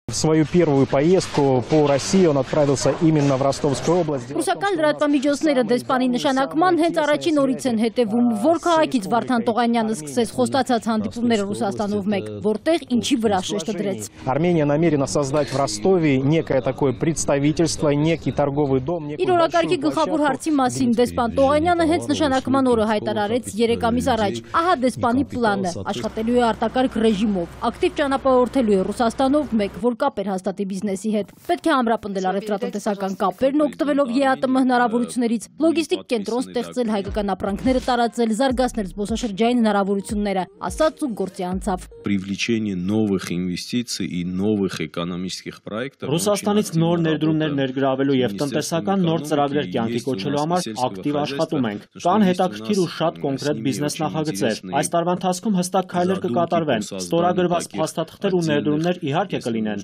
В свою первую поездку по России он отправился именно в Ростовскую область. Ռուսական լրատվամիջոցները դեսպանի նշանակման հենց առաջին օրից են հետևում, որ քաղաքից Վարդան Տողանյանը սկսեց խոստացած հանդիպումները Ռուսաստանով մեկ, որտեղ ինչի վրա շեշտը դրեց։ Армения намерена создать в Ростове некое такое представительство, некий торговый дом. Իր օրակարգի գլխավոր հարցի մասին դեսպան Տողանյանը հենց նշանակման օրը հայտարարեց 3 ամիս առաջ։ Ահա դեսպանի պլանը, աշխատելու է արտակարգ ռեժիմով, ակտիվ ճանապարհորդելու է Ռուսաստանով մեկ, որ կապեր հաստատի բիզնեսի հետ։ Պետք է ամրապնդել առևտրատնտեսական կապերն օգտվելով ԵԱՏՄ հնարավորություններից, լոգիստիկ կենտրոն ստեղծել, հայկական ապրանքները տարածել, զարգացնել զբոսաշրջային հնարավորությունները, ասաց ու գործի անցավ։ Привлечение новых инвестиций и новых экономических проектов. Ռուսաստանից նոր ներդրումներ ներգրավելու եւ տնտեսական նոր ծրագրեր կյանքի կոչելու համար ակտիվ աշխատում ենք։ Կան հետաքրքիր ու շատ կոնկրետ բիզնես նախագծեր։ Այս տարվա ընթացքում հստակ քայլեր կկատարվեն։ Ստորագրված փաստաթղթեր ու ներդրումներ իհարկե կլինեն։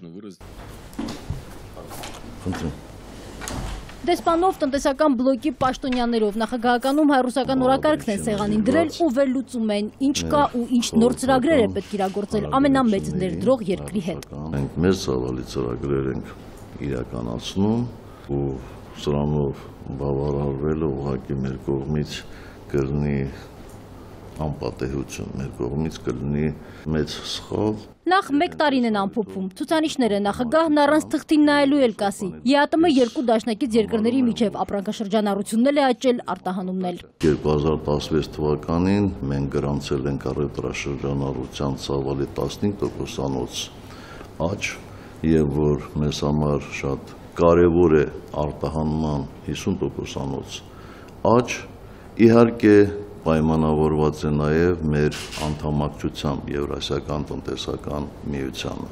Դեսպանով տնտեսական բլոկի պաշտոնյաներով նախագահականում հայ-ռուսական օրակարգն են սեղանին դրել ու վերլուծում են, ինչ կա ու ինչ նոր ծրագրեր է պետք իրագործել ամենամեծ ներդրող երկրի հետ։ Մենք մեծ ծավալի ծրագրեր ենք իրականացնում ու սրանով բավարարվելը ուղղակի մեր կողմից կլինի անպատեհություն, մեր կողմից կլինի մեծ սխալ։ Նախ մեկ տարին են ամփոփում, ցուցանիշները նախագահն առանց թղթին նայելու էլ կասի։ ԵԱՏՄ երկու դաշնակից երկրների միջև ապրանքաշրջանառությունն է աճել, արտահանումն էլ։ 2016 թվականին մենք գրանցել ենք առևտրաշրջանառության ծավալի 15%-անոց աճ եւ որ մեզ համար շատ կարեւոր է արտահանման 50%-անոց աճ, իհարկե պայմանավորված է նաև մեր անդամակցությամբ Եվրասիական տնտեսական միությանը։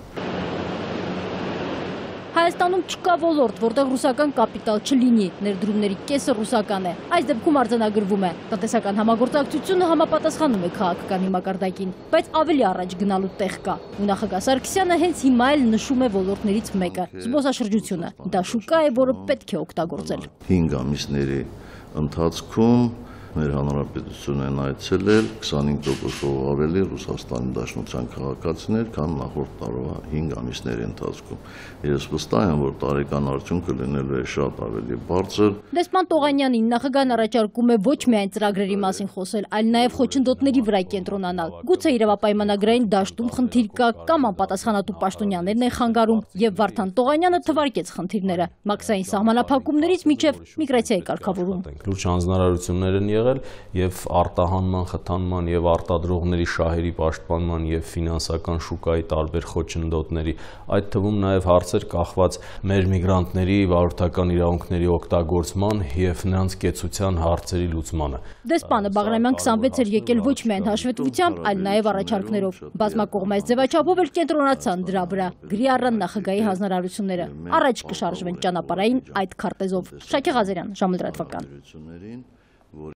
Հայաստանում չկա ոլորտ, որտեղ ռուսական կապիտալ չլինի, ներդրումների կեսը ռուսական է։ Այս դեպքում արձանագրվում է, տնտեսական համագործակցությունը համապատասխանում է քաղաքական մակարդակին, բայց ավելի առաջ գնալու տեղ կա։ Ու նախագահ Սարգսյանը հենց հիմա էլ նշում է ոլորտներից մեկը՝ զբոսաշրջությունը։ Դա շուկա է, որը պետք է օգտագործել։ 5 ամիսների ընթացքում մեր հանրապետությունն են այցելել 25%-ով ավելի Ռուսաստանի Դաշնության քաղաքացիներ, քան նախորդ տարվա 5 ամիսների ընթացքում։ Ես վստահ եմ, որ տարեկան արդյունքը լինելու է շատ ավելի բարձր։ Դեսպան Տողանյանին նախագահն առաջարկում է ոչ միայն ծրագրերի մասին խոսել, այլ նաև խոչընդոտների վրա կենտրոնանալ։ Գուցե իրավապայմանագրային դաշտում խնդիր կա կամ անպատասխանատու պաշտոնյաներն են խանգարում, եւ Վարդան Տողանյանը թվարկեց խնդիրները՝ մաքսային սահմանափակումներից մինչև միգրացիայի կարգավորում։ Լուրջ հանձնարարություններ են եւ արտահանման, խթանման եւ արտադրողների շահերի պաշտպանման եւ ֆինանսական շուկայի տարբեր խոչընդոտների, այդ թվում նաեւ հարցեր կախված մեր միգրանտների վարորդական իրավունքների օգտագործման եւ նրանց կեցության հարցերի լուծմանը։ Դեսպանը Բաղրամյան 26 էր եկել ոչ միայն հաշվետվությամբ, այլ նաեւ առաջարկներով։ Բազմակողմային ձևաչափով էլ կենտրոնացան դրա վրա։ Գրի առան նախագահի հանձնարարությունները։ Առաջ կշարժվեն ճանապարհային այդ քարտեզով։ Շակե Ղազարյան, ժամը լրատվական։